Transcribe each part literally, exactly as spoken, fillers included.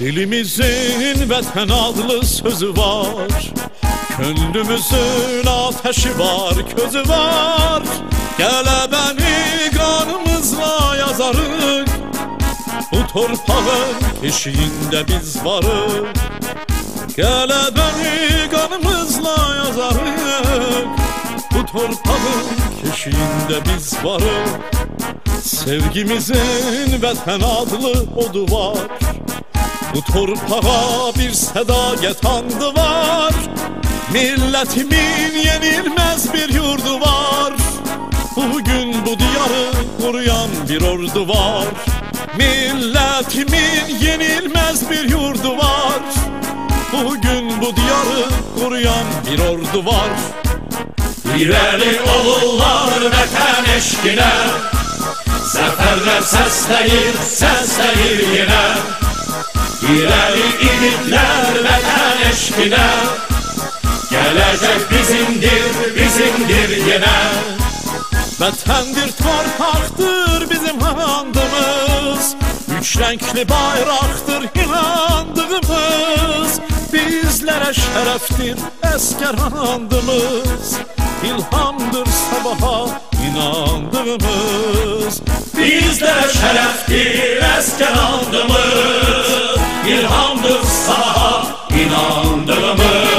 Dilimizin vətən adlı sözü var, könlümüzün ateşi var, közü var. Qələbəni qanımızla yazarıq, bu torpağın eşiğində biz varıq. Qələbəni qanımızla yazarıq, bu torpağın eşiğində biz varıq. Sevgimizin vətən adlı odu var, bu torpağa bir sədaqət andı var. Milletimin yenilmez bir yurdu var, bugün bu diyarı koruyan bir ordu var. Milletimin yenilmez bir yurdu var, bugün bu diyarı koruyan bir ordu var. İleri olurlar vətən eşqinə, zəfərlər səsləyir, səsləyir yenə. İleri igidlər vətən eşqinə, gələcək bizimdir, bizimdir yenə. Vətəndir, torpaqdır bizim andımız, üç renkli bayraqdır inandığımız. Bizlərə şərəfdir əskər andımız, İlhamdır sabaha inandığımız. Bizlərə şərəfdir əskər andımız, İlhamdır sabaha inandığımız.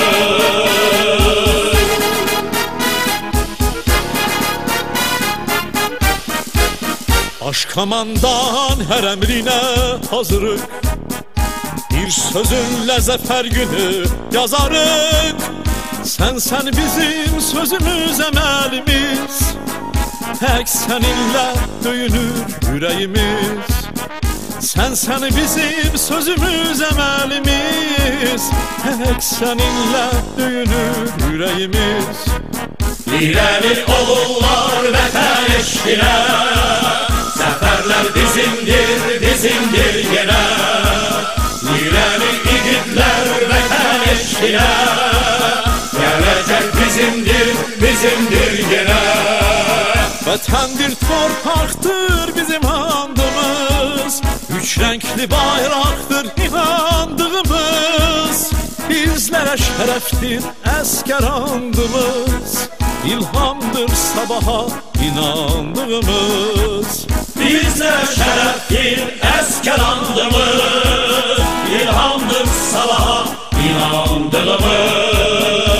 Aşkamandan her emrine hazırık, bir sözünle zafer günü yazarık. Sen sen bizim sözümüz emelimiz, tek seninle döyünür yüreğimiz. Sen sen bizim sözümüz emelimiz, tek seninle döyünür yüreğimiz. İleri olurlar vətən eşqinə, zəfərlər bizimdir, bizimdir yenə. İleri igidlər vətən eşqinə, gələcək bizimdir, bizimdir yenə. Vətəndir, torpaqdır bizim andımız, üç renkli bayraqdır inandığımız. Bizlərə şərəfdir əskər andımız, İlhamdır sabaha inandığımız. Bizlərə şərəfdir əskər andımız, İlhamdır sabaha inandığımız.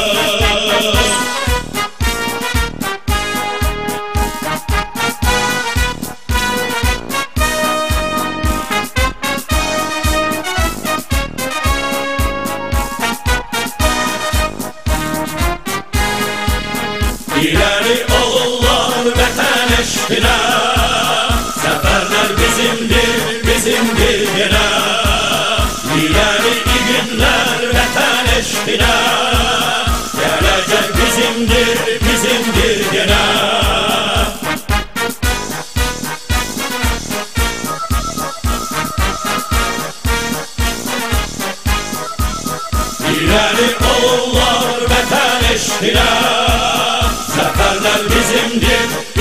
İleri olurlar vətən eşqinə, zəfərlər bizimdir, bizimdir yenə. İleri igidlər vətən eşqinə, gələcək bizimdir, bizimdir yenə. İleri olurlar vətən eşqinə, zəfərlər bizimdir,